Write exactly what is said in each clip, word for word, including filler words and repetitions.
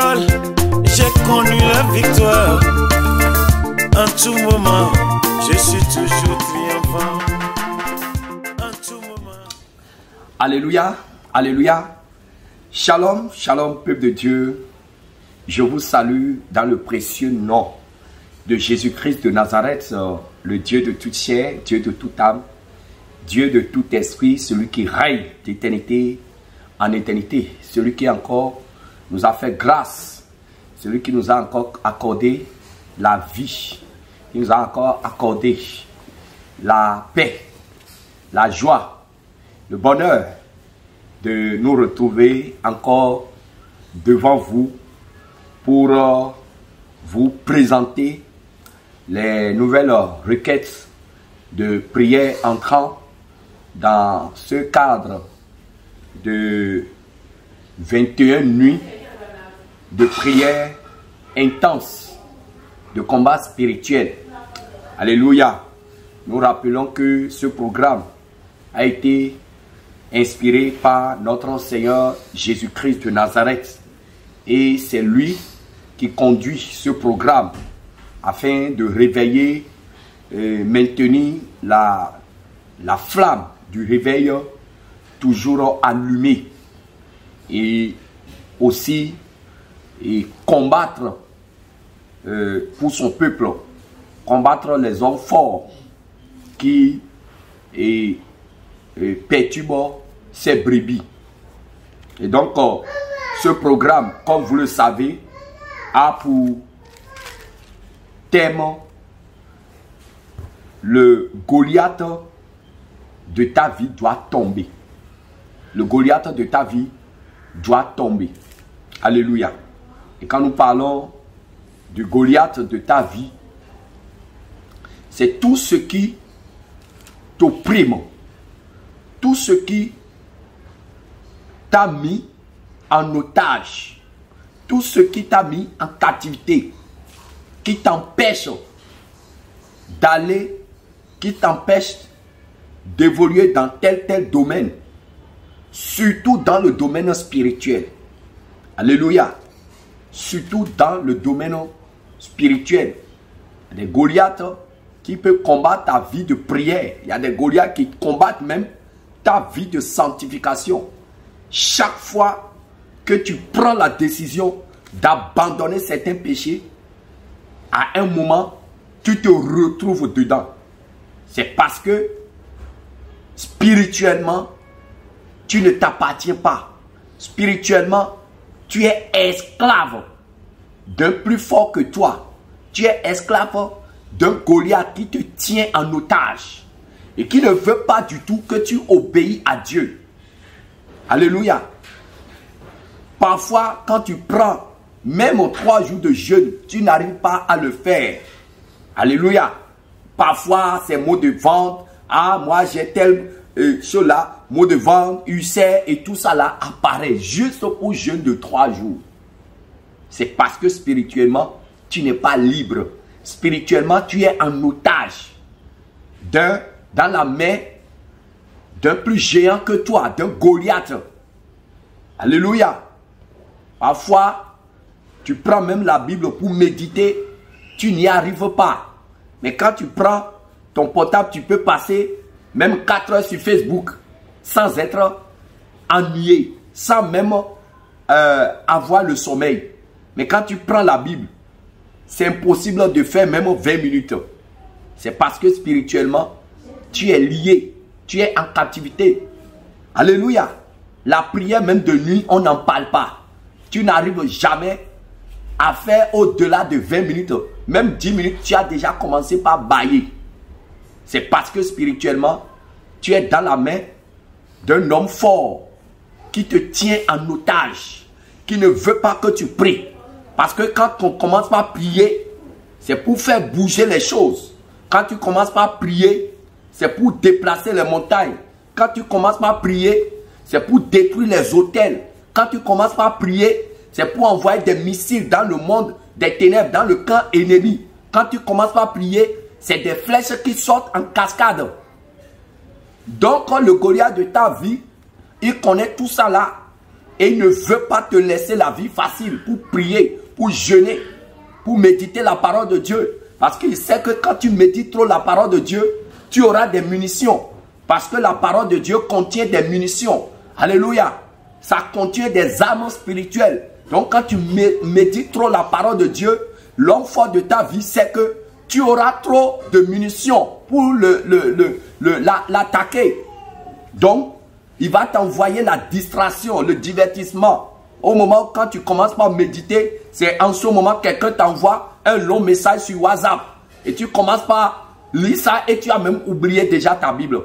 l'école, j'ai connu la victoire. En tout moment, je suis toujours triomphant. En tout moment. Alléluia, alléluia. Shalom, shalom, peuple de Dieu. Je vous salue dans le précieux nom de Jésus-Christ de Nazareth, le Dieu de toute chair, Dieu de toute âme, Dieu de tout esprit, celui qui règne d'éternité en éternité, celui qui encore nous a fait grâce, celui qui nous a encore accordé la vie, qui nous a encore accordé la paix, la joie, le bonheur de nous retrouver encore devant vous pour euh, vous présenter les nouvelles requêtes de prière entrant dans ce cadre de vingt et une nuits de prière intense, de combat spirituel. Alléluia. Nous rappelons que ce programme a été inspiré par notre Seigneur Jésus-Christ de Nazareth. Et c'est lui qui conduit ce programme afin de réveiller, et maintenir la, la flamme du réveil toujours allumée. Et aussi et combattre euh, pour son peuple, combattre les hommes forts qui et, et perturbent ses brebis. Et donc, euh, ce programme, comme vous le savez, a pour thème le Goliath de ta vie doit tomber. Le Goliath de ta vie doit tomber. Alléluia. Et quand nous parlons du Goliath de ta vie, c'est tout ce qui t'opprime, tout ce qui t'a mis en otage, tout ce qui t'a mis en captivité, qui t'empêche d'aller, qui t'empêche d'évoluer dans tel tel domaine, surtout dans le domaine spirituel. Alléluia. Surtout dans le domaine spirituel. Il y a des Goliaths qui peuvent combattre ta vie de prière. Il y a des Goliaths qui combattent même ta vie de sanctification. Chaque fois que tu prends la décision d'abandonner certains péchés, à un moment, tu te retrouves dedans. C'est parce que spirituellement, tu ne t'appartiens pas. Spirituellement, tu es esclave d'un plus fort que toi. Tu es esclave d'un Goliath qui te tient en otage et qui ne veut pas du tout que tu obéis à Dieu. Alléluia. Parfois, quand tu prends même aux trois jours de jeûne, tu n'arrives pas à le faire. Alléluia. Parfois, ces mots de ventre, ah, moi j'ai tel euh, cela, mots de ventre, ulcère et tout ça là apparaît juste au jeûne de trois jours. C'est parce que spirituellement, tu n'es pas libre. Spirituellement, tu es en otage d'un, dans la main d'un plus géant que toi, d'un Goliath. Alléluia. Parfois, tu prends même la Bible pour méditer, tu n'y arrives pas. Mais quand tu prends ton portable, tu peux passer même quatre heures sur Facebook sans être ennuyé, sans même euh, avoir le sommeil. Mais quand tu prends la Bible, c'est impossible de faire même vingt minutes. C'est parce que spirituellement, tu es lié, tu es en captivité. Alléluia. La prière même de nuit, on n'en parle pas. Tu n'arrives jamais à faire au-delà de vingt minutes. Même dix minutes, tu as déjà commencé par bailler. C'est parce que spirituellement, tu es dans la main d'un homme fort qui te tient en otage, qui ne veut pas que tu pries. Parce que quand on commence par prier, c'est pour faire bouger les choses. Quand tu commences par prier, c'est pour déplacer les montagnes. Quand tu commences par prier, c'est pour détruire les autels. Quand tu commences par prier, c'est pour envoyer des missiles dans le monde des ténèbres, dans le camp ennemi. Quand tu commences par prier, c'est des flèches qui sortent en cascade. Donc, quand le Goliath de ta vie, il connaît tout ça là. Et il ne veut pas te laisser la vie facile pour prier, pour jeûner, pour méditer la parole de Dieu. Parce qu'il sait que quand tu médites trop la parole de Dieu, tu auras des munitions. Parce que la parole de Dieu contient des munitions. Alléluia. Ça contient des armes spirituelles. Donc quand tu médites trop la parole de Dieu, l'homme fort de ta vie, c'est que tu auras trop de munitions pour le, le, le, le, la, l'attaquer. Donc, il va t'envoyer la distraction, le divertissement. Au moment où quand tu commences par méditer, c'est en ce moment que quelqu'un t'envoie un long message sur WhatsApp. Et tu commences par lire ça et tu as même oublié déjà ta Bible.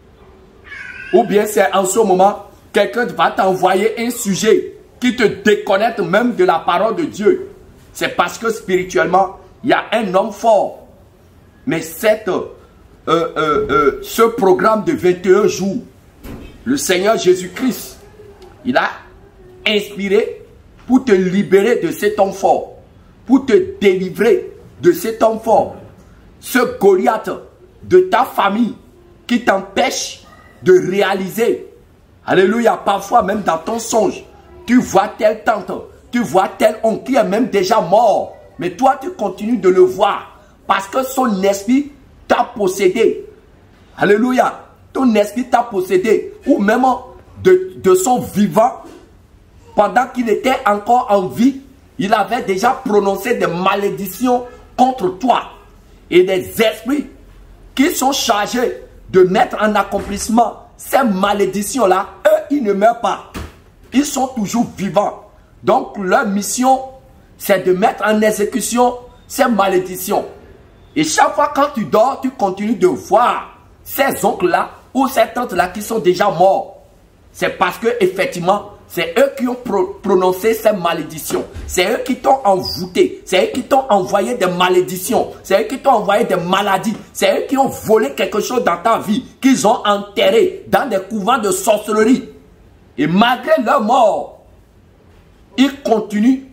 Ou bien c'est en ce moment, quelqu'un va t'envoyer un sujet qui te déconnecte même de la parole de Dieu. C'est parce que spirituellement, il y a un homme fort. Mais cette, euh, euh, euh, ce programme de vingt et un jours, le Seigneur Jésus-Christ, il a inspiré pour te libérer de cet homme fort, pour te délivrer de cet homme fort. Ce Goliath de ta famille qui t'empêche de réaliser. Alléluia, parfois même dans ton songe, tu vois telle tante, tu vois tel oncle qui est même déjà mort. Mais toi, tu continues de le voir parce que son esprit t'a possédé. Alléluia. Ton esprit t'a possédé. Ou même de, de son vivant, pendant qu'il était encore en vie, il avait déjà prononcé des malédictions contre toi. Et des esprits qui sont chargés de mettre en accomplissement ces malédictions-là, eux, ils ne meurent pas. Ils sont toujours vivants. Donc, leur mission, c'est de mettre en exécution ces malédictions. Et chaque fois quand tu dors, tu continues de voir ces oncles-là ou ces tantes-là qui sont déjà morts. C'est parce que effectivement, c'est eux qui ont pro prononcé ces malédictions. C'est eux qui t'ont envoûté. C'est eux qui t'ont envoyé des malédictions. C'est eux qui t'ont envoyé des maladies. C'est eux qui ont volé quelque chose dans ta vie, qu'ils ont enterré dans des couvents de sorcellerie. Et malgré leur mort, ils continuent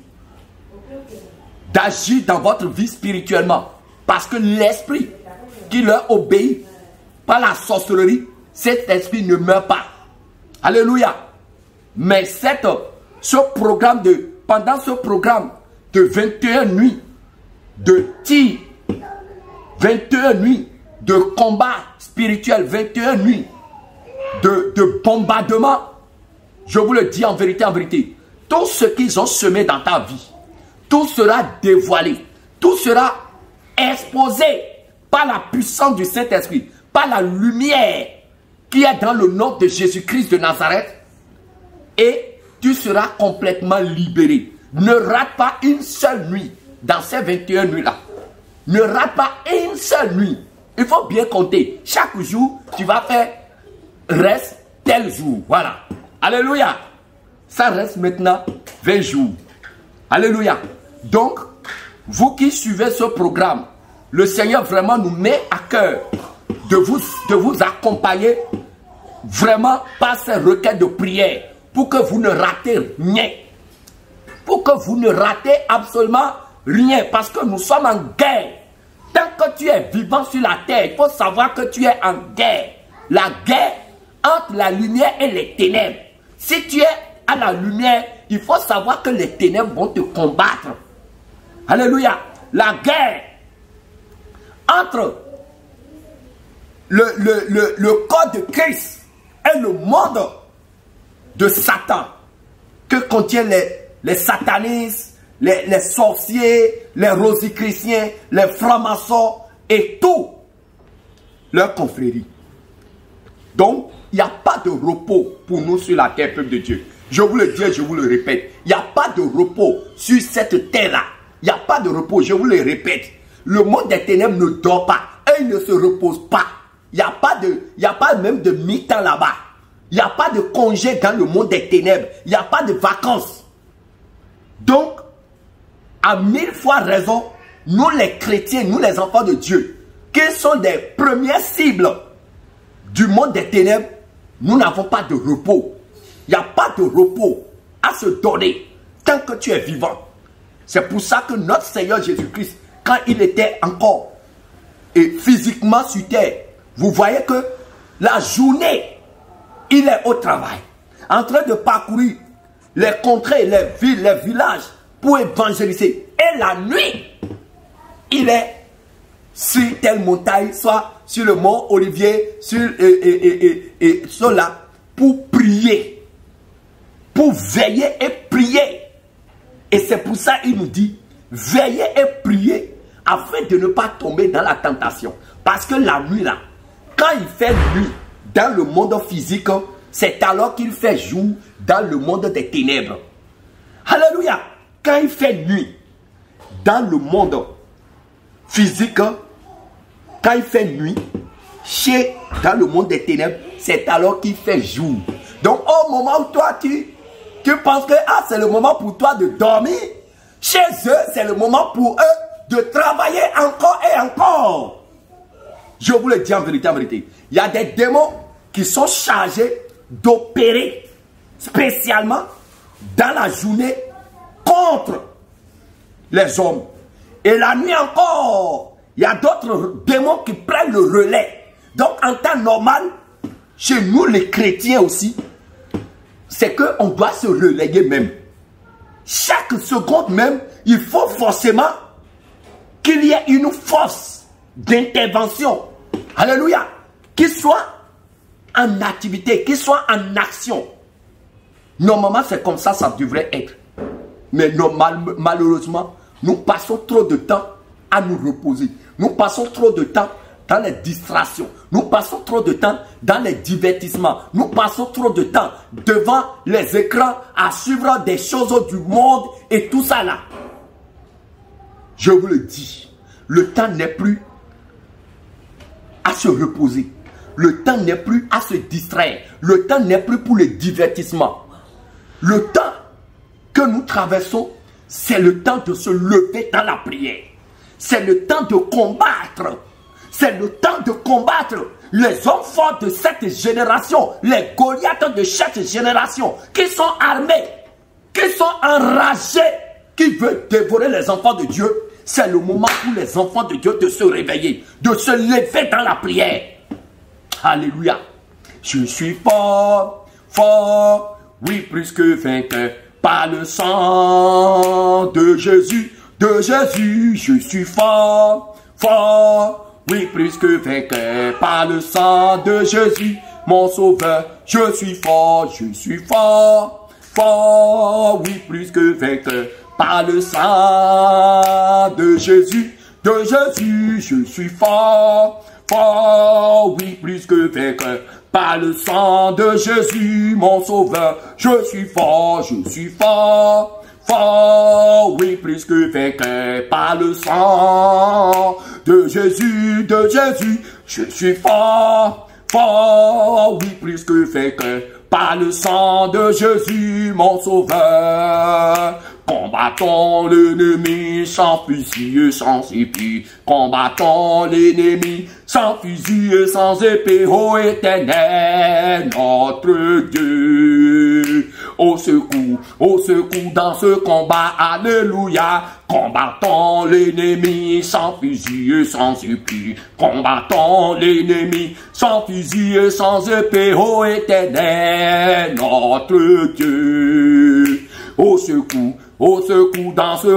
d'agir dans votre vie spirituellement. Parce que l'esprit qui leur obéit par la sorcellerie, cet esprit ne meurt pas. Alléluia. Mais cette, ce programme de, pendant ce programme de vingt et une nuits de tir, vingt et une nuits de combat spirituel, vingt et une nuits de, de bombardement, je vous le dis en vérité, en vérité, tout ce qu'ils ont semé dans ta vie, tout sera dévoilé, tout sera exposé par la puissance du Saint-Esprit, par la lumière qui est dans le nom de Jésus-Christ de Nazareth, et tu seras complètement libéré. Ne rate pas une seule nuit dans ces vingt et une nuits-là. Ne rate pas une seule nuit. Il faut bien compter. Chaque jour, tu vas faire reste tel jour. Voilà. Alléluia. Ça reste maintenant vingt jours. Alléluia. Donc, vous qui suivez ce programme, le Seigneur vraiment nous met à cœur de vous, de vous accompagner vraiment par ces requêtes de prière pour que vous ne ratez rien. Pour que vous ne ratez absolument rien. Parce que nous sommes en guerre. Tant que tu es vivant sur la terre, il faut savoir que tu es en guerre. La guerre entre la lumière et les ténèbres. Si tu es à la lumière, il faut savoir que les ténèbres vont te combattre. Alléluia. La guerre entre le, le, le, le corps de Christ et le monde de Satan que contiennent les, les satanistes, les, les sorciers, les rosicruciens, les francs-maçons et tout leur confrérie. Donc, il n'y a pas de repos pour nous sur la terre, peuple de Dieu. Je vous le dis et je vous le répète. Il n'y a pas de repos sur cette terre-là. Il n'y a pas de repos, je vous le répète. Le monde des ténèbres ne dort pas. Et il ne se repose pas. Il n'y a pas de, il n'y a pas même de mi-temps là-bas. Il n'y a pas de congé dans le monde des ténèbres. Il n'y a pas de vacances. Donc, à mille fois raison, nous les chrétiens, nous les enfants de Dieu, qui sont des premières cibles du monde des ténèbres, nous n'avons pas de repos. Il n'y a pas de repos à se donner tant que tu es vivant. C'est pour ça que notre Seigneur Jésus-Christ, quand il était encore et physiquement sur terre, vous voyez que la journée, il est au travail, en train de parcourir les contrées, les villes, les villages pour évangéliser. Et la nuit, il est sur telle montagne, soit sur le mont Olivier, sur, et, et, et, et, et cela, pour prier. Pour veiller et prier. Et c'est pour ça qu'il nous dit, veillez et priez afin de ne pas tomber dans la tentation. Parce que la nuit là, quand il fait nuit dans le monde physique, c'est alors qu'il fait jour dans le monde des ténèbres. Alléluia. Quand il fait nuit dans le monde physique, quand il fait nuit, chez, dans le monde des ténèbres, c'est alors qu'il fait jour. Donc au moment où toi tu, tu penses que ah, c'est le moment pour toi de dormir, chez eux c'est le moment pour eux de travailler encore et encore. Je vous le dis en vérité, en vérité. Il y a des démons qui sont chargés d'opérer spécialement dans la journée contre les hommes. Et la nuit encore, il y a d'autres démons qui prennent le relais. Donc en temps normal, chez nous les chrétiens aussi, c'est qu'on doit se relayer même. Chaque seconde même, il faut forcément qu'il y ait une force d'intervention. Alléluia. Qu'il soit en activité, qu'il soit en action. Normalement, c'est comme ça, ça devrait être. Mais normal, malheureusement, nous passons trop de temps à nous reposer. Nous passons trop de temps dans les distractions. Nous passons trop de temps dans les divertissements. Nous passons trop de temps devant les écrans à suivre des choses du monde et tout ça là. Je vous le dis, le temps n'est plus à se reposer. Le temps n'est plus à se distraire. Le temps n'est plus pour le divertissement. Le temps que nous traversons, c'est le temps de se lever dans la prière. C'est le temps de combattre. C'est le temps de combattre les hommes forts de cette génération, les Goliaths de cette génération, qui sont armés, qui sont enragés, qui veulent dévorer les enfants de Dieu. C'est le moment pour les enfants de Dieu de se réveiller, de se lever dans la prière. Alléluia. Je suis fort, fort, oui, plus que vainqueur, par le sang de Jésus, de Jésus. Je suis fort, fort, oui, plus que vainqueur, par le sang de Jésus, mon sauveur. Je suis fort, je suis fort, fort, oui, plus que vainqueur, par le sang de Jésus, de Jésus. Je suis fort, fort, oui, plus que vainqueur, par le sang de Jésus, mon sauveur. Je suis fort, je suis fort, fort, oui, plus que vainqueur, par le sang de Jésus, de Jésus. Je suis fort, fort, oui, plus que vainqueur, par le sang de Jésus, mon sauveur. Combattons l'ennemi sans fusil et sans épée. Combattons l'ennemi sans fusil et sans épée. Ô Éternel, notre Dieu. Au secours, au secours dans ce combat, alléluia. Combattons l'ennemi sans fusil et sans épée. Combattons l'ennemi sans fusil et sans épée. Ô Éternel, notre Dieu. Au secours, au secours dans ce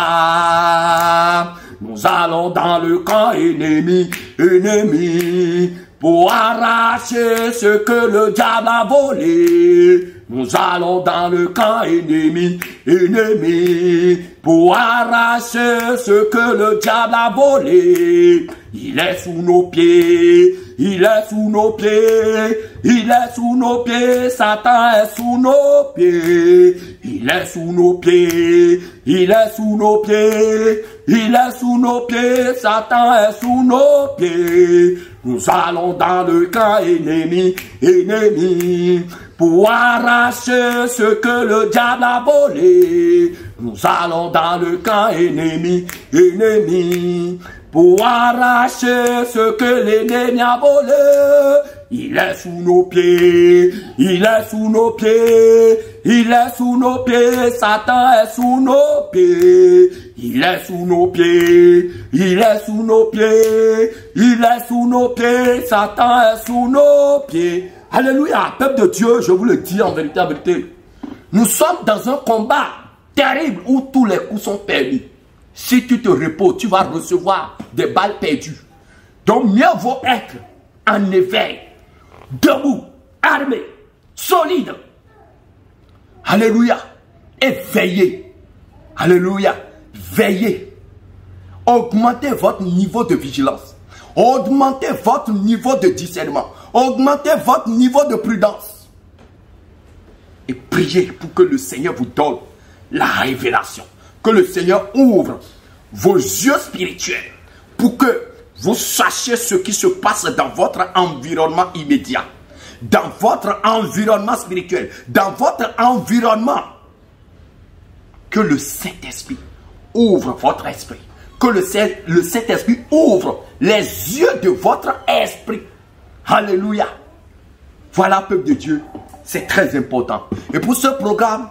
combat. Nous allons dans le camp ennemi, ennemi, pour arracher ce que le diable a volé. Nous allons dans le camp ennemi, ennemi, pour arracher ce que le diable a volé. Il est sous nos pieds, il est sous nos pieds, il est sous nos pieds, Satan est sous nos pieds. Il est sous nos pieds, il est sous nos pieds, il est sous nos pieds, Satan est sous nos pieds. Nous allons dans le camp ennemi, ennemi, pour arracher ce que le diable a volé. Nous allons dans le camp ennemi, ennemi, pour arracher ce que l'ennemi a volé. Il est sous nos pieds, il est sous nos pieds, il est sous nos pieds, Satan est sous nos pieds. Il est sous nos pieds, il est sous nos pieds, il est sous nos pieds, Satan est sous nos pieds. Alléluia, peuple de Dieu, je vous le dis en vérité, en vérité. Nous sommes dans un combat terrible où tous les coups sont permis. Si tu te reposes, tu vas recevoir des balles perdues. Donc mieux vaut être en éveil, debout, armé, solide. Alléluia. Et veillez. Alléluia. Veillez. Augmentez votre niveau de vigilance. Augmentez votre niveau de discernement. Augmentez votre niveau de prudence. Et priez pour que le Seigneur vous donne la révélation. Que le Seigneur ouvre vos yeux spirituels pour que vous sachiez ce qui se passe dans votre environnement immédiat, dans votre environnement spirituel, dans votre environnement. Que le Saint-Esprit ouvre votre esprit. Que le Saint-Esprit ouvre les yeux de votre esprit. Alléluia. Voilà, peuple de Dieu, c'est très important. Et pour ce programme,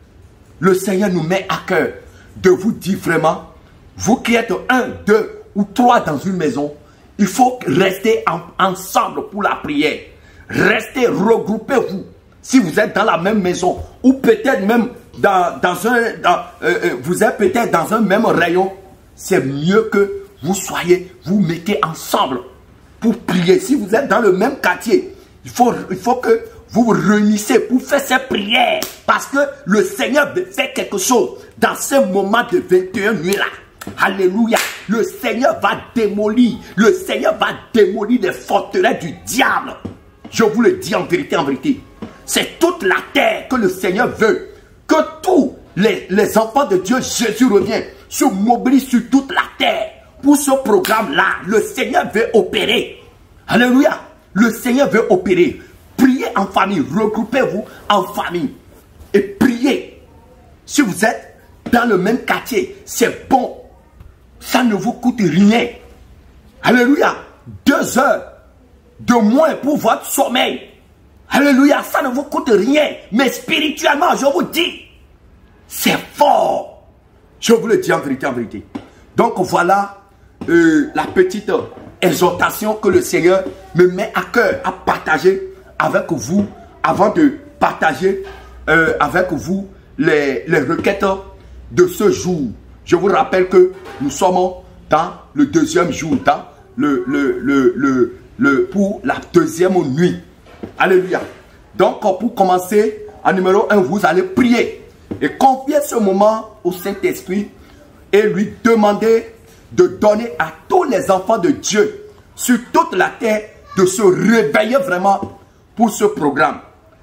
le Seigneur nous met à cœur de vous dire vraiment, vous qui êtes un, deux ou trois dans une maison, il faut rester en, ensemble pour la prière. Restez, regroupez-vous. Si vous êtes dans la même maison, ou peut-être même dans, dans un, dans, euh, vous êtes peut-être dans un même rayon, c'est mieux que vous soyez, vous mettez ensemble pour prier. Si vous êtes dans le même quartier, il faut, il faut que vous vous réunissez pour faire ces prières. Parce que le Seigneur veut faire quelque chose dans ce moment de vingt et une nuits là. Alléluia. Le Seigneur va démolir. Le Seigneur va démolir les forteresses du diable. Je vous le dis en vérité, en vérité. C'est toute la terre que le Seigneur veut. Que tous les, les enfants de Dieu, Jésus revient, se mobilisent sur toute la terre. Pour ce programme-là, le Seigneur veut opérer. Alléluia. Le Seigneur veut opérer. Priez en famille. Regroupez-vous en famille. Et priez. Si vous êtes dans le même quartier, c'est bon. Ça ne vous coûte rien. Alléluia. Deux heures de moins pour votre sommeil. Alléluia. Ça ne vous coûte rien. Mais spirituellement, je vous dis, c'est fort. Je vous le dis en vérité, en vérité. Donc voilà euh, la petite exhortation que le Seigneur me met à cœur à partager avec vous avant de partager euh, avec vous les, les requêtes de ce jour. Je vous rappelle que nous sommes dans le deuxième jour, dans le, le, le, le, le, pour la deuxième nuit. Alléluia. Donc pour commencer, en numéro un, vous allez prier et confier ce moment au Saint-Esprit et lui demander de donner à tous les enfants de Dieu sur toute la terre de se réveiller vraiment pour ce programme.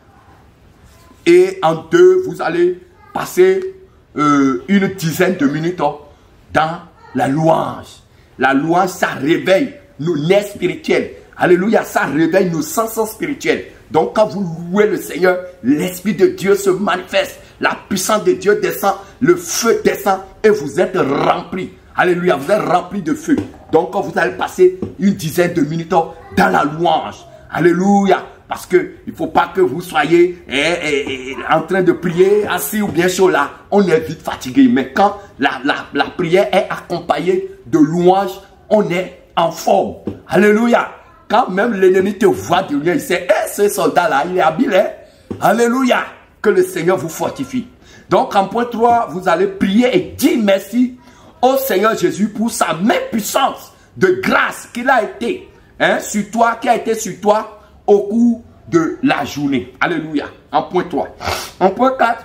Et en deux, vous allez passer euh, une dizaine de minutes oh, dans la louange. La louange, ça réveille nos nerfs spirituels. Alléluia, ça réveille nos sens spirituels. Donc quand vous louez le Seigneur, l'Esprit de Dieu se manifeste. La puissance de Dieu descend, le feu descend et vous êtes remplis. Alléluia, vous êtes remplis de feu. Donc vous allez passer une dizaine de minutes dans la louange. Alléluia. Parce qu'il ne faut pas que vous soyez eh, eh, eh, en train de prier assis ou bien chaud là. On est vite fatigué. Mais quand la, la, la prière est accompagnée de louange, on est en forme. Alléluia. Quand même l'ennemi te voit de loin, il sait, eh, ce soldat-là, il est habile. Hein? Alléluia. Que le Seigneur vous fortifie. Donc en point trois, vous allez prier et dire merci au Seigneur Jésus pour sa main puissante de grâce qu'il a été hein, sur toi, qui a été sur toi au cours de la journée. Alléluia. En point trois. En point quatre,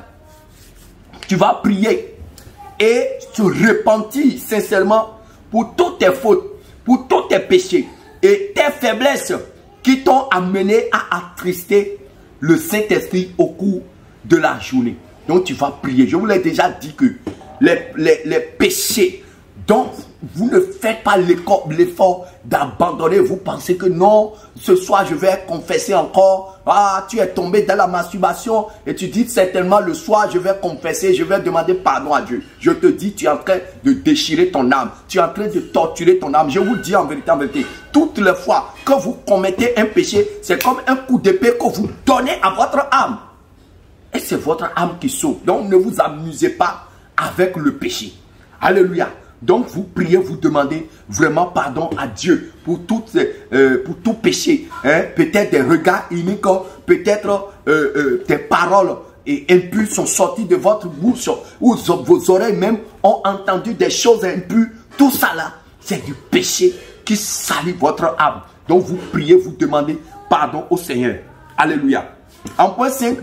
tu vas prier et te repentir sincèrement pour toutes tes fautes, pour tous tes péchés et tes faiblesses qui t'ont amené à attrister le Saint-Esprit au cours de la journée. Donc tu vas prier. Je vous l'ai déjà dit que les, les, les péchés dont vous ne faites pas l'effort d'abandonner, vous pensez que non, ce soir je vais confesser encore. Ah, tu es tombé dans la masturbation et tu dis certainement le soir je vais confesser, je vais demander pardon à Dieu. Je te dis, tu es en train de déchirer ton âme, tu es en train de torturer ton âme. Je vous dis en vérité, en vérité, toutes les fois que vous commettez un péché, c'est comme un coup d'épée que vous donnez à votre âme. Et c'est votre âme qui sauve. Donc ne vous amusez pas avec le péché. Alléluia. Donc vous priez, vous demandez vraiment pardon à Dieu pour, toutes, euh, pour tout péché. Hein? Peut-être des regards iniques, peut-être euh, euh, des paroles et impurs sont sortis de votre bouche, ou vos oreilles même ont entendu des choses impures, tout ça là, c'est du péché qui salit votre âme. Donc vous priez, vous demandez pardon au Seigneur. Alléluia. En point cinq,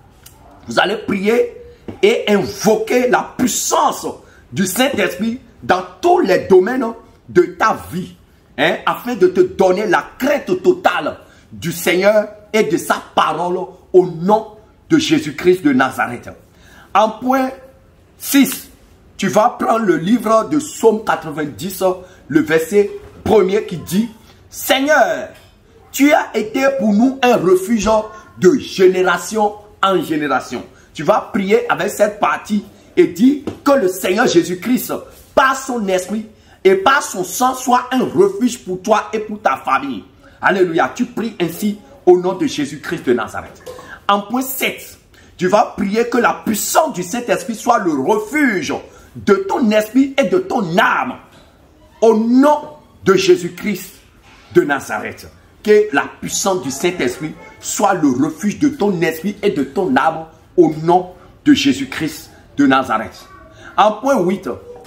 vous allez prier et invoquer la puissance du Saint-Esprit dans tous les domaines de ta vie, hein, afin de te donner la crainte totale du Seigneur et de sa parole au nom de Jésus-Christ de Nazareth. En point six, tu vas prendre le livre de Psaume quatre-vingt-dix, le verset premier qui dit: Seigneur, tu as été pour nous un refuge de génération en génération. Tu vas prier avec cette partie et dire que le Seigneur Jésus-Christ, par son esprit et par son sang, soit un refuge pour toi et pour ta famille. Alléluia. Tu pries ainsi au nom de Jésus-Christ de Nazareth. En point sept, tu vas prier que la puissance du Saint-Esprit soit le refuge de ton esprit et de ton âme. Au nom de Jésus-Christ de Nazareth. Que la puissance du Saint-Esprit soit le refuge de ton esprit et de ton âme au nom de Jésus-Christ de Nazareth. En point huit,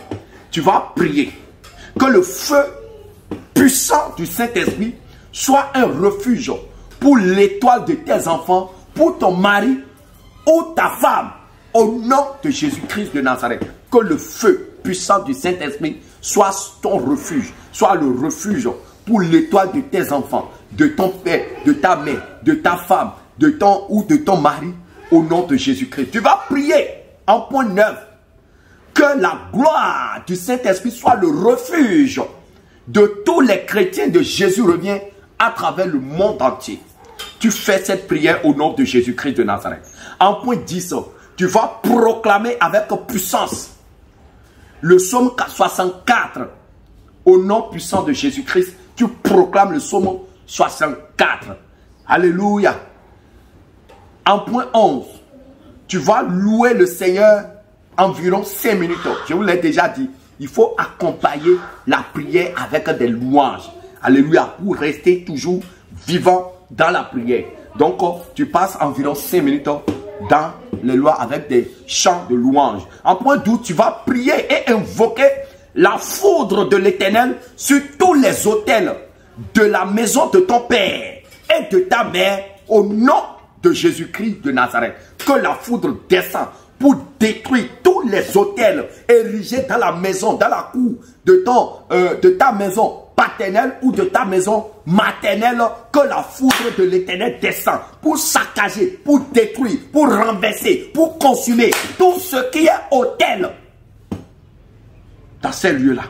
tu vas prier que le feu puissant du Saint-Esprit soit un refuge pour l'étoile de tes enfants, pour ton mari ou ta femme, au nom de Jésus-Christ de Nazareth. Que le feu puissant du Saint-Esprit soit ton refuge, soit le refuge pour l'étoile de tes enfants, de ton père, de ta mère, de ta femme, de ton ou de ton mari, au nom de Jésus-Christ. Tu vas prier en point neuf que la gloire du Saint-Esprit soit le refuge de tous les chrétiens de Jésus revient à travers le monde entier. Tu fais cette prière au nom de Jésus-Christ de Nazareth. En point dix, tu vas proclamer avec puissance le psaume soixante-quatre. Au nom puissant de Jésus-Christ, tu proclames le psaume soixante-quatre. Alléluia. En point onze, tu vas louer le Seigneur environ cinq minutes. Je vous l'ai déjà dit, il faut accompagner la prière avec des louanges. Alléluia, pour rester toujours vivant dans la prière. Donc, tu passes environ cinq minutes dans les lois avec des chants de louanges. En point douze, tu vas prier et invoquer la foudre de l'Éternel sur tous les autels de la maison de ton père et de ta mère au nom de Jésus-Christ de Nazareth. Que la foudre descende pour détruire tous les autels érigés dans la maison, dans la cour de, ton, euh, de ta maison paternelle ou de ta maison maternelle. Que la foudre de l'Éternel descend pour saccager, pour détruire, pour renverser, pour consumer tout ce qui est autel dans ces lieux-là.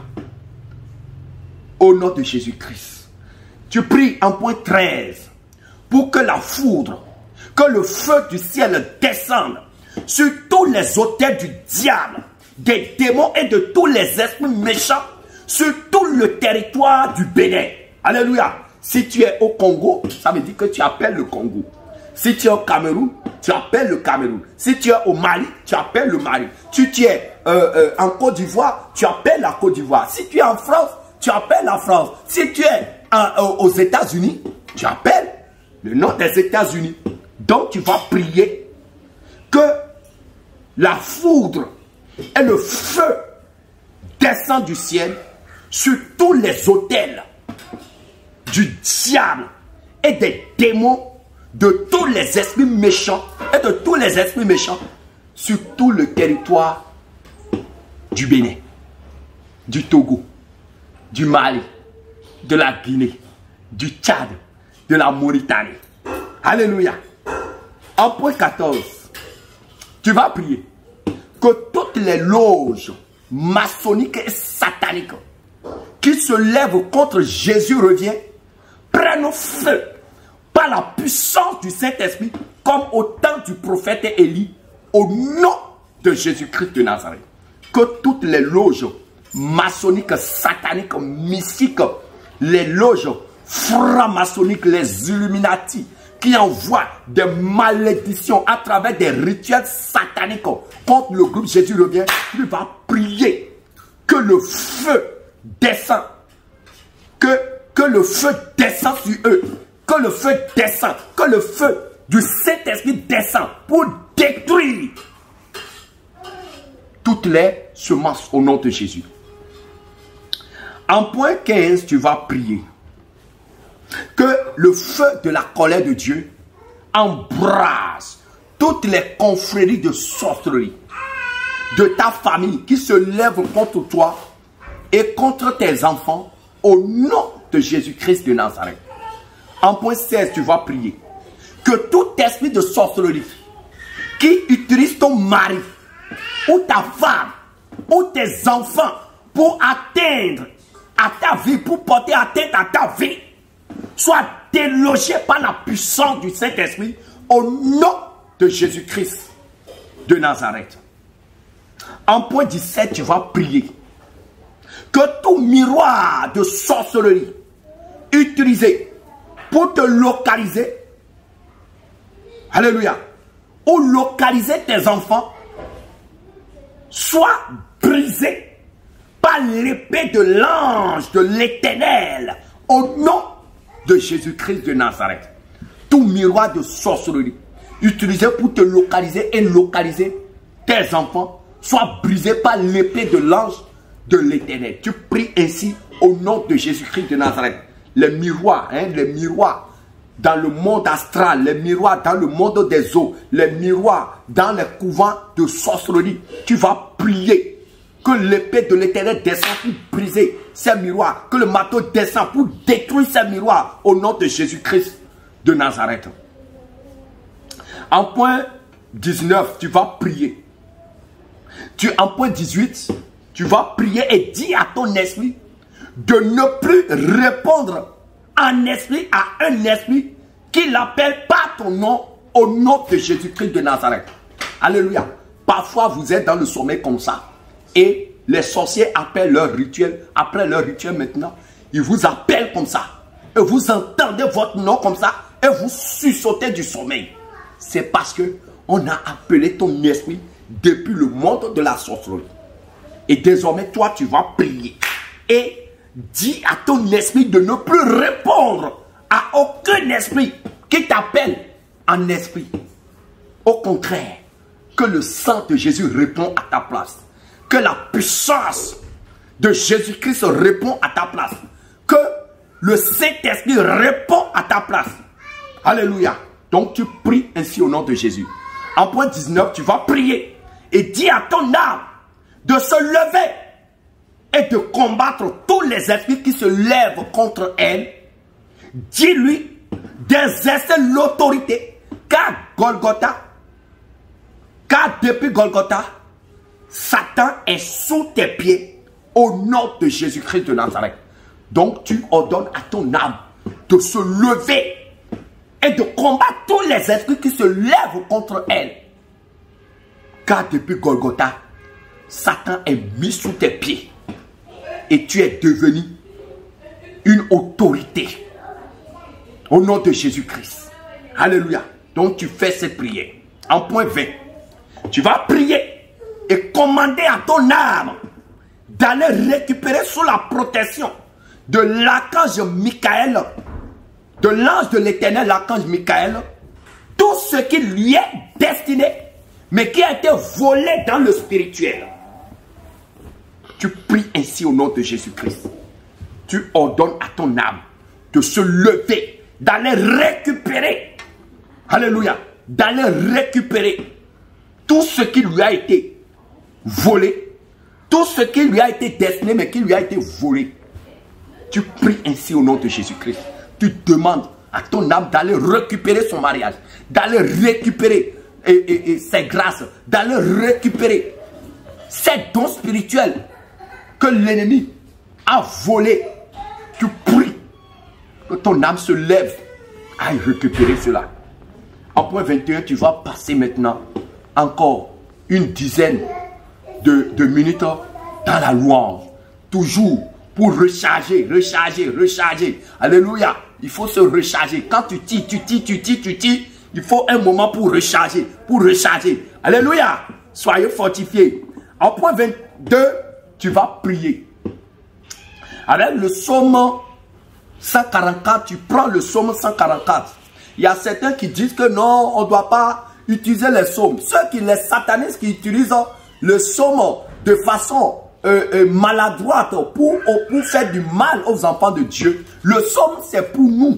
Au nom de Jésus-Christ. Tu pries en point treize pour que la foudre, que le feu du ciel descende sur tous les autels du diable, des démons et de tous les esprits méchants sur tout le territoire du Bénin. Alléluia. Si tu es au Congo, ça veut dire que tu appelles le Congo. Si tu es au Cameroun, tu appelles le Cameroun. Si tu es au Mali, tu appelles le Mali. Si tu es euh, euh, en Côte d'Ivoire, tu appelles la Côte d'Ivoire. Si tu es en France, tu appelles la France. Si tu es en, euh, aux États-Unis, tu appelles le nom des États-Unis. Donc tu vas prier que la foudre et le feu descendent du ciel sur tous les autels du diable et des démons, de tous les esprits méchants et de tous les esprits méchants sur tout le territoire du Bénin, du Togo, du Mali, de la Guinée, du Tchad, de la Mauritanie. Alléluia. En point quatorze, tu vas prier que toutes les loges maçonniques et sataniques qui se lèvent contre Jésus revient prennent feu par la puissance du Saint-Esprit comme au temps du prophète Élie au nom de Jésus-Christ de Nazareth. Que toutes les loges maçonniques, sataniques, mystiques, les loges franc-maçonniques, les Illuminati qui envoient des malédictions à travers des rituels sataniques contre le groupe Jésus revient, tu vas prier que le feu descend, que, que le feu descend sur eux, que le feu descend, que le feu du Saint-Esprit descend pour détruire toutes les semences au nom de Jésus. En point quinze, tu vas prier que le feu de la colère de Dieu embrase toutes les confréries de sorcellerie de ta famille qui se lèvent contre toi et contre tes enfants au nom de Jésus-Christ de Nazareth. En point seize, tu vas prier que tout esprit de sorcellerie qui utilise ton mari ou ta femme ou tes enfants pour atteindre à ta vie, pour porter atteinte à ta vie, soit délogé par la puissance du Saint-Esprit au nom de Jésus-Christ de Nazareth. En point dix-sept, tu vas prier que tout miroir de sorcellerie utilisé pour te localiser, alléluia, ou localiser tes enfants, soit brisé par l'épée de l'ange de l'Éternel au nom de Jésus-Christ de Nazareth. Tout miroir de sorcellerie utilisé pour te localiser et localiser tes enfants soit brisé par l'épée de l'ange de l'Éternel. Tu pries ainsi au nom de Jésus-Christ de Nazareth. Les miroirs, hein, les miroirs dans le monde astral, les miroirs dans le monde des eaux, les miroirs dans les couvents de sorcellerie. Tu vas prier que l'épée de l'Éternel descend pour briser ces miroirs, que le marteau descend pour détruire ces miroirs au nom de Jésus-Christ de Nazareth. En point dix-neuf, tu vas prier. Tu, en point dix-huit, tu vas prier et dire à ton esprit de ne plus répondre en esprit à un esprit qui l'appelle par ton nom au nom de Jésus-Christ de Nazareth. Alléluia. Parfois, vous êtes dans le sommeil comme ça. Et les sorciers appellent leur rituel. Après leur rituel maintenant, ils vous appellent comme ça. Et vous entendez votre nom comme ça. Et vous sussautez du sommeil. C'est parce que on a appelé ton esprit depuis le monde de la sorcellerie. Et désormais, toi, tu vas prier. Et dis à ton esprit de ne plus répondre à aucun esprit qui t'appelle en esprit. Au contraire, que le sang de Jésus répond à ta place. Que la puissance de Jésus-Christ répond à ta place. Que le Saint-Esprit répond à ta place. Alléluia. Donc tu pries ainsi au nom de Jésus. En point dix-neuf, tu vas prier et dis à ton âme de se lever et de combattre tous les esprits qui se lèvent contre elle. Dis-lui d'exercer l'autorité. Car Golgotha, car depuis Golgotha, Satan est sous tes pieds au nom de Jésus-Christ de Nazareth. Donc tu ordonnes à ton âme de se lever et de combattre tous les esprits qui se lèvent contre elle. Car depuis Golgotha, Satan est mis sous tes pieds et tu es devenu une autorité au nom de Jésus-Christ. Alléluia. Donc tu fais cette prière. En point vingt, tu vas prier et commander à ton âme d'aller récupérer sous la protection de l'archange Michael, de l'ange de l'Éternel, l'archange Michael, tout ce qui lui est destiné, mais qui a été volé dans le spirituel. Tu pries ainsi au nom de Jésus-Christ. Tu ordonnes à ton âme de se lever, d'aller récupérer, alléluia, d'aller récupérer tout ce qui lui a été volé, tout ce qui lui a été destiné, mais qui lui a été volé. Tu pries ainsi au nom de Jésus-Christ. Tu demandes à ton âme d'aller récupérer son mariage, d'aller récupérer et, et, et ses grâces, d'aller récupérer ces dons spirituels que l'ennemi a volés. Tu pries que ton âme se lève à récupérer cela. En point vingt et un, tu vas passer maintenant encore une dizaine de, de minutes dans la louange. Toujours pour recharger, recharger, recharger. Alléluia. Il faut se recharger. Quand tu tires, tu tires, tu tires, tu tires, il faut un moment pour recharger, pour recharger. Alléluia. Soyez fortifiés. En point vingt-deux, tu vas prier. Avec le psaume cent quarante-quatre, tu prends le psaume cent quarante-quatre. Il y a certains qui disent que non, on ne doit pas utiliser les psaumes. Ceux qui, les satanistes qui utilisent le psaume de façon euh, euh, maladroite pour, pour faire du mal aux enfants de Dieu. Le psaume, c'est pour nous.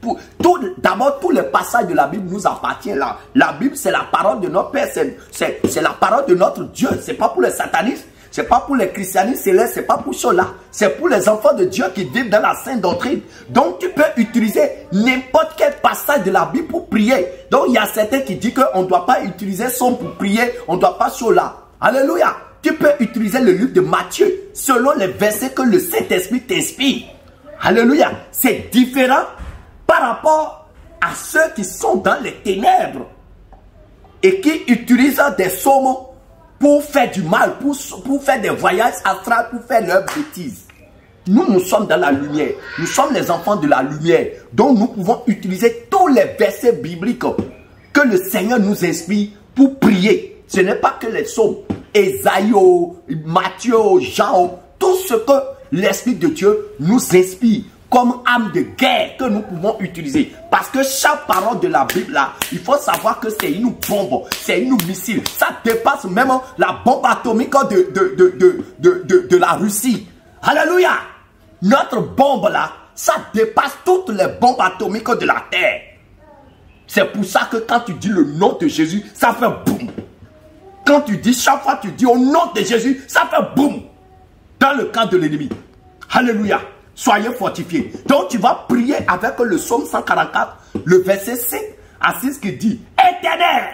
D'abord, tous les passages de la Bible nous appartiennent là. La Bible, c'est la parole de notre Père, c'est la parole de notre Dieu. C'est pas pour les satanistes, c'est pas pour les christianistes célestes, c'est pas pour ceux-là. C'est pour les enfants de Dieu qui vivent dans la sainte doctrine. Donc, tu peux utiliser n'importe quel passage de la Bible pour prier. Donc, il y a certains qui disent qu'on ne doit pas utiliser son pour prier, on ne doit pas cela. Alléluia. Tu peux utiliser le livre de Matthieu selon les versets que le Saint-Esprit t'inspire. Alléluia. C'est différent par rapport à ceux qui sont dans les ténèbres et qui utilisent des psaumes pour faire du mal, pour, pour faire des voyages astrales, pour faire leurs bêtises. Nous, nous sommes dans la lumière. Nous sommes les enfants de la lumière. Donc, nous pouvons utiliser tous les versets bibliques que le Seigneur nous inspire pour prier. Ce n'est pas que les psaumes. Ésaïe, Matthieu, Jean, tout ce que l'Esprit de Dieu nous inspire comme âme de guerre que nous pouvons utiliser. Parce que chaque parole de la Bible là, il faut savoir que c'est une bombe, c'est une missile. Ça dépasse même la bombe atomique de, de, de, de, de, de, de la Russie. Alléluia! Notre bombe là, ça dépasse toutes les bombes atomiques de la terre. C'est pour ça que quand tu dis le nom de Jésus, ça fait boum. Quand tu dis chaque fois tu dis au nom de Jésus, ça fait boum. Dans le camp de l'ennemi. Alléluia! Soyez fortifiés. Donc tu vas prier avec le psaume cent quarante-quatre, le verset cinq à six qui dit: Éternel,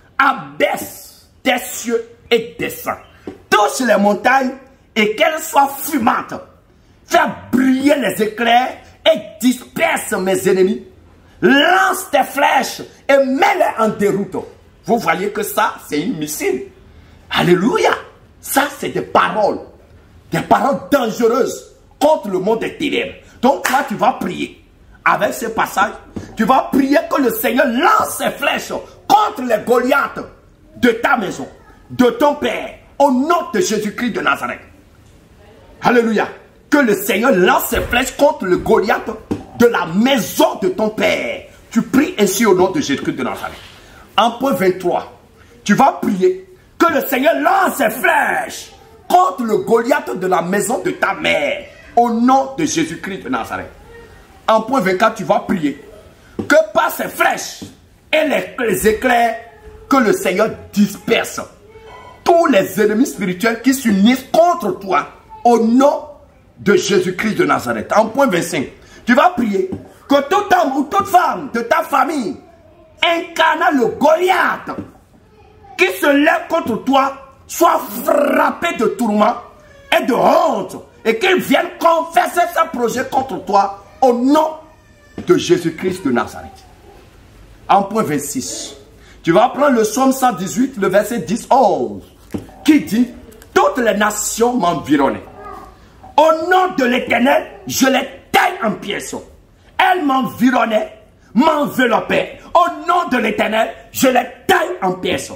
abaisse tes cieux et descends. Touche les montagnes et qu'elles soient fumantes. Fais briller les éclairs et disperse mes ennemis. Lance tes flèches et mets-les en déroute. Vous voyez que ça, c'est une missile. Alléluia. Ça, c'est des paroles. Des paroles dangereuses contre le monde des ténèbres. Donc toi, tu vas prier. Avec ce passage, tu vas prier que le Seigneur lance ses flèches contre les Goliaths de ta maison, de ton père, au nom de Jésus-Christ de Nazareth. Alléluia. Que le Seigneur lance ses flèches contre le Goliath de la maison de ton père. Tu pries ainsi au nom de Jésus-Christ de Nazareth. En point vingt-trois, tu vas prier que le Seigneur lance ses flèches contre le Goliath de la maison de ta mère. Au nom de Jésus-Christ de Nazareth. En point vingt-quatre, tu vas prier que par ces flèches et les, les éclairs, que le Seigneur disperse tous les ennemis spirituels qui s'unissent contre toi. Au nom de Jésus-Christ de Nazareth. En point vingt-cinq, tu vas prier que tout homme ou toute femme de ta famille incarnant le Goliath qui se lève contre toi soit frappé de tourments et de honte, et qu'ils viennent confesser ce projet contre toi au nom de Jésus-Christ de Nazareth. En point vingt-six, tu vas prendre le psaume cent dix-huit, le verset dix à onze, qui dit: toutes les nations m'environnaient. Au nom de l'Éternel, je les taille en pièces. Elles m'environnaient, m'enveloppaient. Au nom de l'Éternel, je les taille en pièces.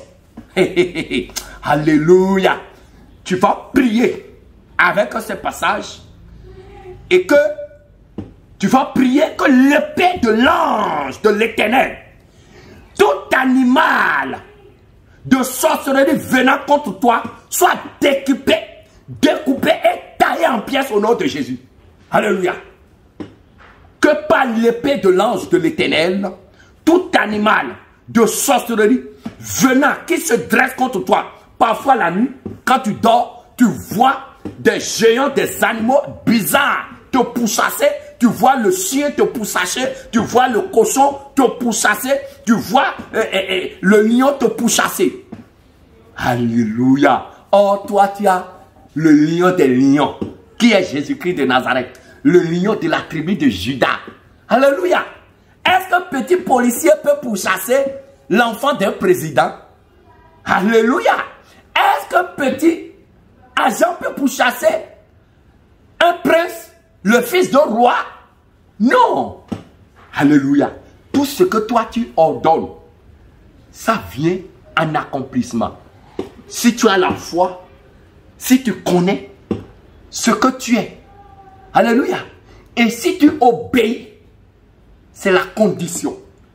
Alléluia. Tu vas prier avec ce passage et que tu vas prier que l'épée de l'ange de l'Éternel, tout animal de sorcellerie venant contre toi, soit découpé, découpé et taillé en pièces au nom de Jésus. Alléluia. Que par l'épée de l'ange de l'Éternel, tout animal de sorcellerie venant qui se dresse contre toi, parfois la nuit, quand tu dors, tu vois des géants, des animaux bizarres te pourchasser. Tu vois le chien te pourchasser, tu vois le cochon te pourchasser, tu vois euh, euh, euh, le lion te pourchasser. Alléluia. Oh, toi, tu as le lion des lions, qui est Jésus-Christ de Nazareth, le lion de la tribu de Juda. Alléluia. Est-ce qu'un petit policier peut pourchasser l'enfant d'un président? Alléluia. Est-ce qu'un petit agent peut pourchasser un prince, le fils d'un roi? Non. Alléluia. Tout ce que toi tu ordonnes, ça vient en accomplissement. Si tu as la foi, si tu connais ce que tu es. Alléluia. Et si tu obéis, c'est la condition.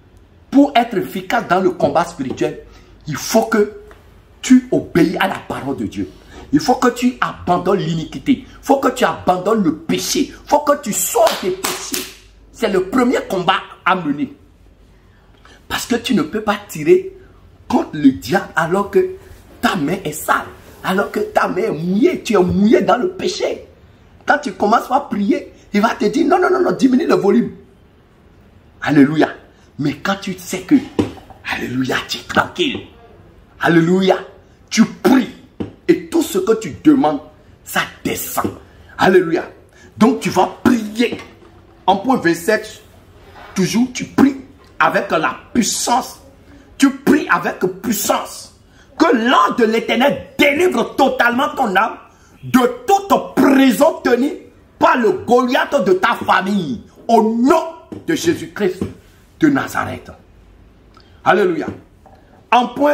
pour être efficace dans le combat spirituel, il faut que tu obéis à la parole de Dieu. Il faut que tu abandonnes l'iniquité. Il faut que tu abandonnes le péché. Il faut que tu sors des péchés. C'est le premier combat à mener. Parce que tu ne peux pas tirer contre le diable alors que ta main est sale. Alors que ta main est mouillée. Tu es mouillé dans le péché. Quand tu commences à prier, il va te dire non, non, non, non, diminue le volume. Alléluia. Mais quand tu sais que, alléluia, tu es tranquille. Alléluia. Tu pries. Et tout ce que tu demandes, ça descend. Alléluia. Donc tu vas prier. En point vingt-sept, toujours tu pries avec la puissance. Tu pries avec puissance. Que l'ange de l'Éternel délivre totalement ton âme de toute prison tenue par le Goliath de ta famille. Au nom de Jésus-Christ de Nazareth. Alléluia. En point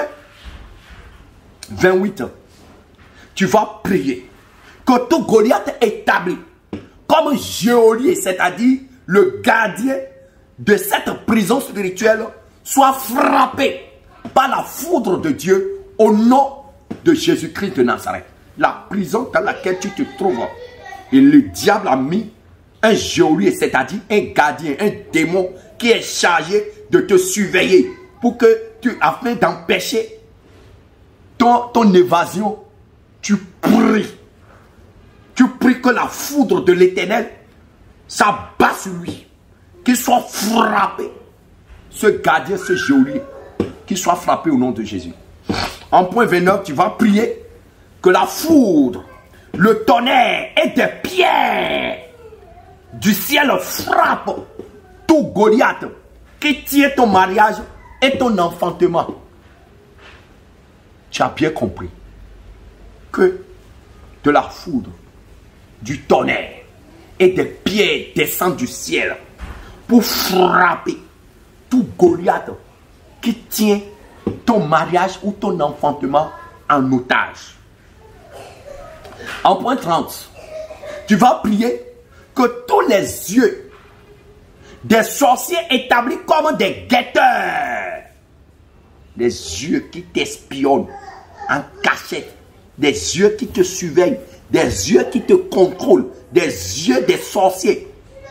vingt-huit, tu vas prier que tout Goliath établi comme geôlier, c'est-à-dire le gardien de cette prison spirituelle, soit frappé par la foudre de Dieu au nom de Jésus-Christ de Nazareth. La prison dans laquelle tu te trouves, et le diable a mis un geôlier, c'est-à-dire un gardien, un démon qui est chargé de te surveiller pour que tu, afin d'empêcher ton, ton évasion, tu pries. Tu pries que la foudre de l'Éternel s'abat sur lui, qu'il soit frappé. Ce gardien, ce geôlier, qu'il soit frappé au nom de Jésus. En point vingt-neuf, tu vas prier que la foudre, le tonnerre et des pierres du ciel frappe tout Goliath qui tient ton mariage et ton enfantement. Tu as bien compris que de la foudre, du tonnerre et des pierres descendent du ciel pour frapper tout Goliath qui tient ton mariage ou ton enfantement en otage. En point trente, tu vas prier que tous les yeux des sorciers établis comme des guetteurs, des yeux qui t'espionnent en cachette, des yeux qui te surveillent, des yeux qui te contrôlent, des yeux des sorciers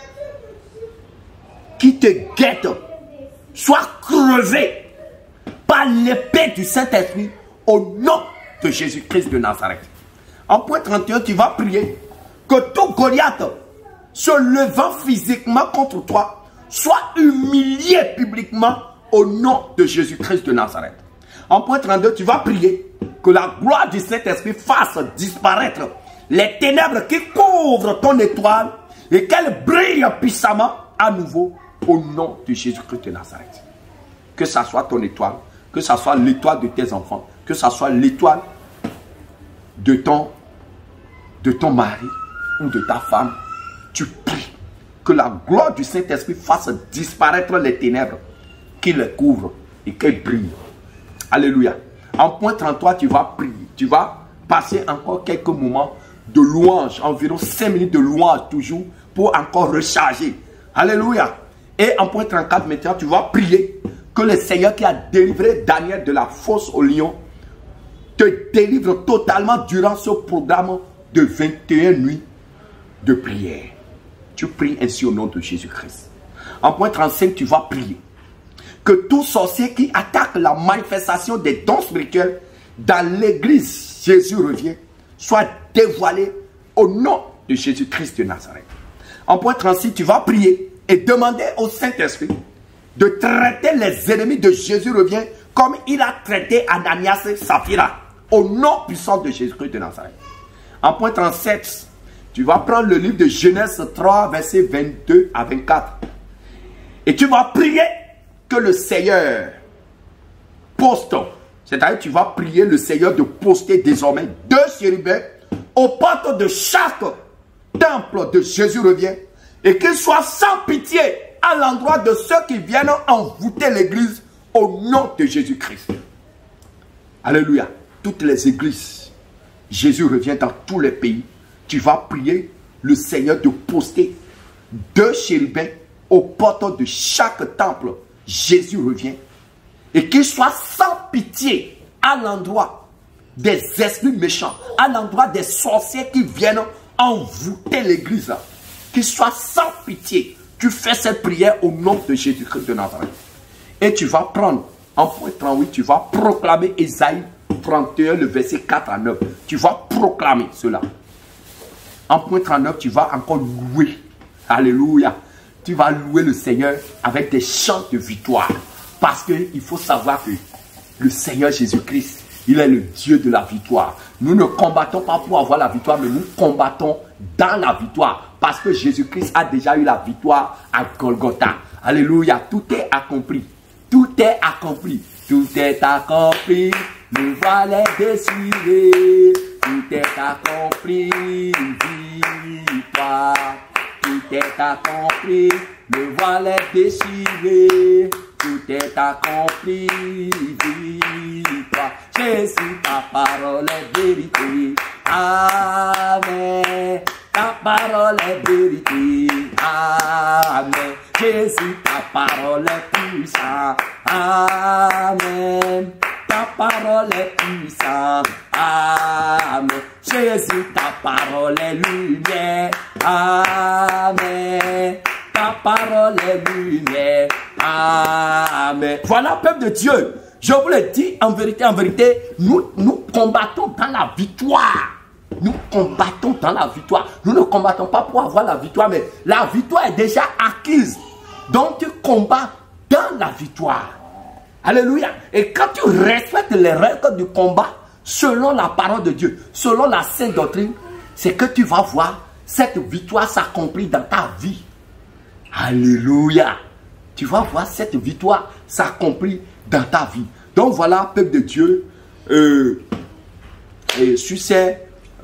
qui te guettent, soient crevés par l'épée du Saint-Esprit au nom de Jésus-Christ de Nazareth. En point trente et un, tu vas prier que tout Goliath se levant physiquement contre toi soit humilié publiquement au nom de Jésus-Christ de Nazareth. En point trente-deux, tu vas prier que la gloire du Saint-Esprit fasse disparaître les ténèbres qui couvrent ton étoile et qu'elle brille puissamment à nouveau au nom de Jésus-Christ de Nazareth. Que ça soit ton étoile, que ça soit l'étoile de tes enfants, que ça soit l'étoile de ton, de ton mari ou de ta femme, tu pries que la gloire du Saint-Esprit fasse disparaître les ténèbres qui les couvrent et qu'elles brillent. Alléluia. En point trente-trois, tu vas prier. Tu vas passer encore quelques moments de louange, environ cinq minutes de louange toujours pour encore recharger. Alléluia. Et en point trente-quatre, maintenant, tu vas prier que le Seigneur qui a délivré Daniel de la fosse au lion te délivre totalement durant ce programme de vingt et une nuits de prière. Tu pries ainsi au nom de Jésus-Christ. En point trente-cinq, tu vas prier que tout sorcier qui attaque la manifestation des dons spirituels dans l'église Jésus revient soit dévoilé au nom de Jésus-Christ de Nazareth. En point trente-six, tu vas prier et demander au Saint-Esprit de traiter les ennemis de Jésus revient comme il a traité Ananias et Saphira au nom puissant de Jésus-Christ de Nazareth. En point trente-sept, tu vas prendre le livre de Genèse trois, versets vingt-deux à vingt-quatre. Et tu vas prier que le Seigneur poste, c'est-à-dire tu vas prier le Seigneur de poster désormais deux chérubins aux portes de chaque temple de Jésus revient et qu'ils soient sans pitié à l'endroit de ceux qui viennent envoûter l'église au nom de Jésus-Christ. Alléluia. Toutes les églises, Jésus revient dans tous les pays. Tu vas prier le Seigneur de poster deux chérubins aux portes de chaque temple Jésus revient et qu'il soit sans pitié à l'endroit des esprits méchants, à l'endroit des sorciers qui viennent envoûter l'église, qu'il soit sans pitié. Tu fais cette prière au nom de Jésus-Christ de Nazareth. Et tu vas prendre, en point trente-huit, tu vas proclamer Ésaïe trente et un, le verset quatre à neuf. Tu vas proclamer cela. En point trente-neuf, tu vas encore louer. Alléluia. Tu vas louer le Seigneur avec des chants de victoire. Parce qu'il faut savoir que le Seigneur Jésus-Christ, il est le Dieu de la victoire. Nous ne combattons pas pour avoir la victoire, mais nous combattons dans la victoire. Parce que Jésus-Christ a déjà eu la victoire à Golgotha. Alléluia. Tout est accompli. Tout est accompli. Tout est accompli. Le voile est déchiré. Tout est accompli. Victoire. Tout est accompli. Le voile est déchiré. Tout est accompli. Victoire. Jésus, ta parole est vérité. Amen. Ta parole est vérité. Amen. Jésus, ta parole est puissante. Amen. Ta parole est puissante. Amen. Jésus, ta parole est lumière. Amen. Ta parole est lumière. Amen. Voilà, peuple de Dieu. Je vous le dis en vérité, en vérité, nous, nous combattons dans la victoire. Nous combattons dans la victoire. Nous ne combattons pas pour avoir la victoire, mais la victoire est déjà acquise. Donc tu combats dans la victoire. Alléluia. Et quand tu respectes les règles du combat, selon la parole de Dieu, selon la sainte doctrine, c'est que tu vas voir cette victoire s'accomplir dans ta vie. Alléluia. Tu vas voir cette victoire s'accomplir dans ta vie. Donc voilà, peuple de Dieu, euh, et sur ces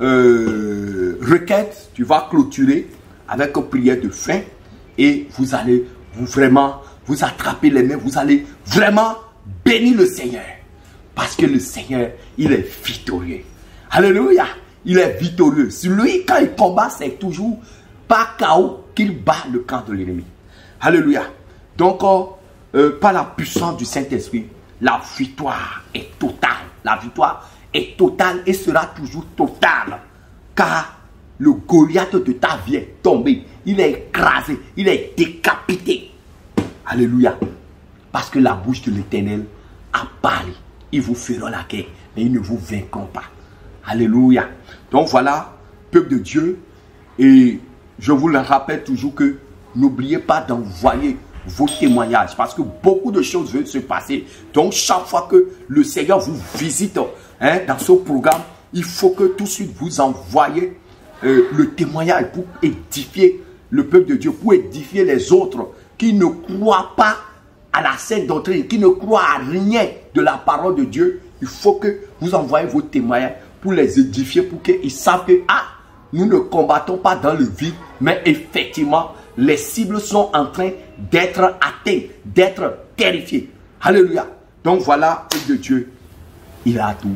euh, requêtes, tu vas clôturer avec une prière de fin et vous allez vous vraiment vous attraper les mains, vous allez vraiment bénir le Seigneur. Parce que le Seigneur, il est victorieux. Alléluia, il est victorieux. Lui, quand il combat, c'est toujours par chaos qu'il bat le camp de l'ennemi. Alléluia. Donc, euh, par la puissance du Saint-Esprit, la victoire est totale. La victoire est totale et sera toujours totale. Car le Goliath de ta vie est tombé. Il est écrasé. Il est décapité. Alléluia. Parce que la bouche de l'Éternel a parlé. Ils vous feront la guerre, mais ils ne vous vaincront pas. Alléluia. Donc voilà, peuple de Dieu. Et je vous le rappelle toujours que n'oubliez pas d'envoyer vos témoignages, parce que beaucoup de choses veulent se passer. Donc chaque fois que le Seigneur vous visite hein, dans ce programme, il faut que tout de suite vous envoyez euh, le témoignage pour édifier le peuple de Dieu, pour édifier les autres qui ne croient pas à la sainte doctrine, qui ne croient à rien de la parole de Dieu. Il faut que vous envoyez vos témoignages pour les édifier, pour qu'ils savent que ah, nous ne combattons pas dans le vide, mais effectivement, les cibles sont en train d'être atteintes, d'être terrifiées. Alléluia. Donc voilà, peuple de Dieu, il a tout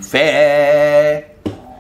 fait.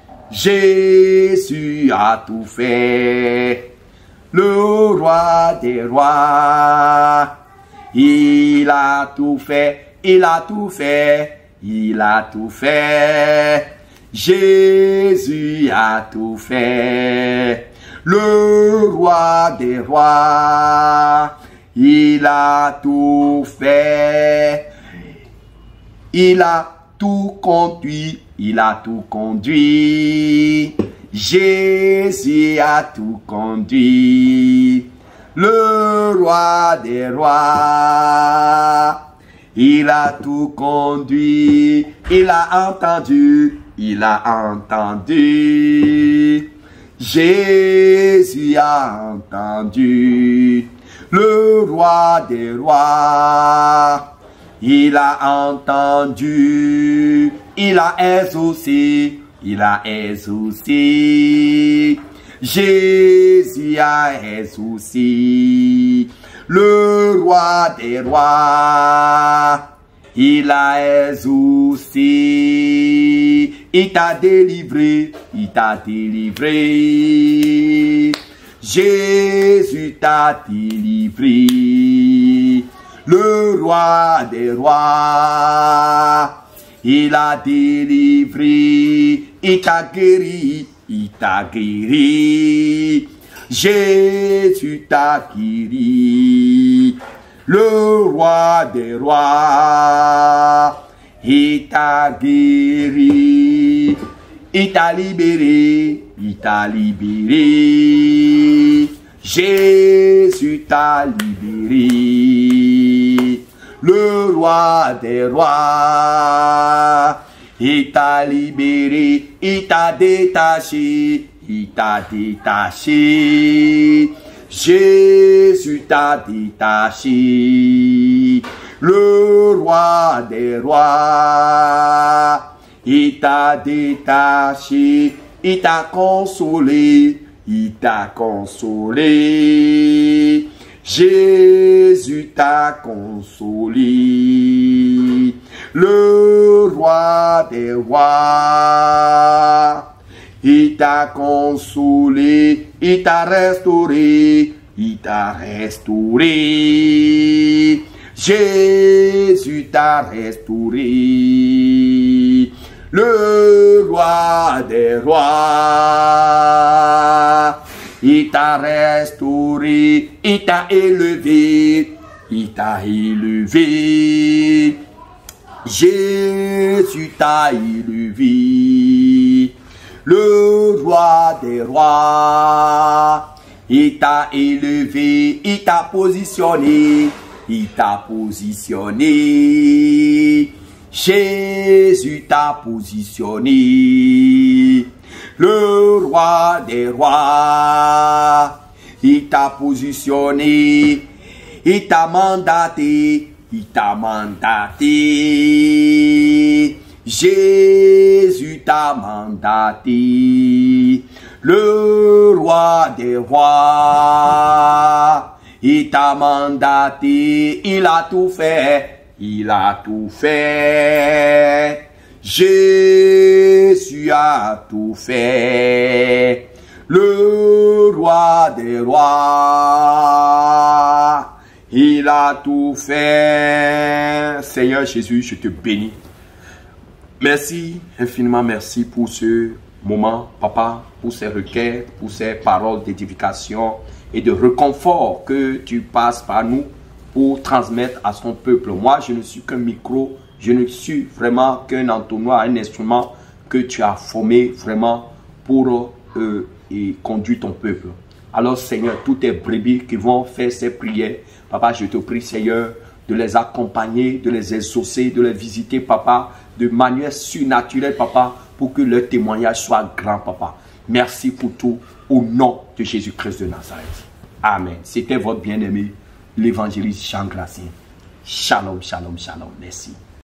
Jésus a tout fait. Le roi des rois, il a tout fait. Il a tout fait. Il a tout fait. Jésus a tout fait. Le roi des rois, il a tout fait. Il a tout conduit. Il a tout conduit. Jésus a tout conduit. Le roi des rois, il a tout conduit. Il a entendu. Il a entendu. Jésus a entendu. Le roi des rois, il a entendu. Il a exaucé. Il a exaucé. Jésus a exaucé. Le roi des rois, il a exaucé. Il t'a délivré. Il t'a délivré. Jésus t'a délivré. le roi des rois. Il a délivré, il t'a guéri, il t'a guéri. Jésus t'a guéri, le roi des rois. Il t'a guéri, il t'a libéré, il t'a libéré. Jésus t'a libéré, le roi des rois. Il t'a libéré, il t'a détaché, il t'a détaché. Jésus t'a détaché, le roi des rois. Il t'a détaché, il t'a consolé, il t'a consolé. Jésus t'a consolé, le roi des rois. Il t'a consolé, il t'a restauré, il t'a restauré. Jésus t'a restauré, le roi des rois. Il t'a restauré, il t'a élevé, il t'a élevé. Jésus t'a élevé, le roi des rois. Il t'a élevé, il t'a positionné, il t'a positionné. Jésus t'a positionné, le roi des rois. Il t'a positionné, il t'a mandaté, il t'a mandaté. Jésus t'a mandaté, le roi des rois. Il t'a mandaté, il a tout fait. Il a tout fait, Jésus a tout fait, le roi des rois. Il a tout fait. Seigneur Jésus, je te bénis. Merci, infiniment merci pour ce moment, Papa, pour ces requêtes, pour ces paroles d'édification et de réconfort que tu passes par nous pour transmettre à son peuple. Moi, je ne suis qu'un micro, je ne suis vraiment qu'un entonnoir, un instrument que tu as formé vraiment pour euh, et conduire ton peuple. Alors, Seigneur, toutes tes brebis qui vont faire ces prières, Papa, je te prie, Seigneur, de les accompagner, de les exaucer, de les visiter, Papa, de manière surnaturelle, Papa, pour que leur témoignage soit grand, Papa. Merci pour tout, au nom de Jésus-Christ de Nazareth. Amen. C'était votre bien-aimé, l'évangéliste Jean Gracien. Shalom, shalom, shalom. Merci.